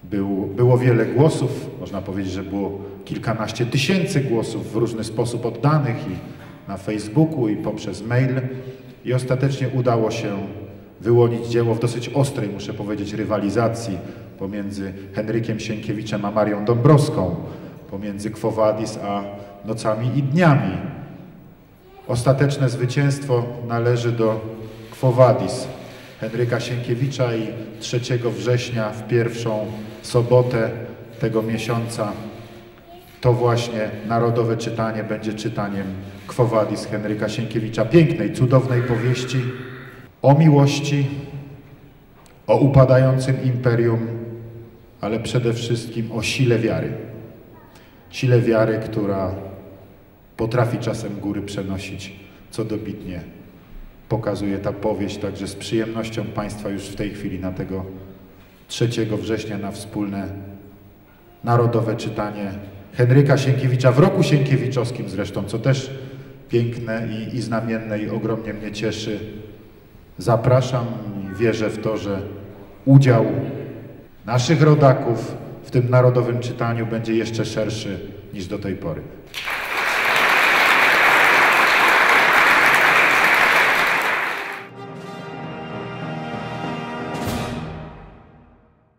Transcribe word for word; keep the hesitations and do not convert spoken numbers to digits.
Był, było wiele głosów, można powiedzieć, że było kilkanaście tysięcy głosów w różny sposób oddanych i na Facebooku i poprzez mail i ostatecznie udało się wyłonić dzieło w dosyć ostrej, muszę powiedzieć, rywalizacji pomiędzy Henrykiem Sienkiewiczem a Marią Dąbrowską, pomiędzy Quo Vadis a Nocami i Dniami. Ostateczne zwycięstwo należy do Quo Vadis Henryka Sienkiewicza i trzeciego września w pierwszą sobotę tego miesiąca to właśnie narodowe czytanie będzie czytaniem Quo Vadis Henryka Sienkiewicza, pięknej, cudownej powieści o miłości, o upadającym imperium, ale przede wszystkim o sile wiary. Sile wiary, która potrafi czasem góry przenosić, co dobitnie pokazuje ta powieść. Także z przyjemnością Państwa już w tej chwili na tego trzeciego września na wspólne narodowe czytanie Henryka Sienkiewicza, w roku sienkiewiczowskim zresztą, co też piękne i, i znamienne i ogromnie mnie cieszy. Zapraszam i wierzę w to, że udział naszych rodaków w tym narodowym czytaniu będzie jeszcze szerszy niż do tej pory.